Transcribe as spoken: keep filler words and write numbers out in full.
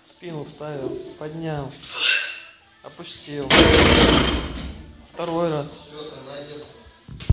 Спину вставил, поднял, опустил. Второй раз. Все, там найдет.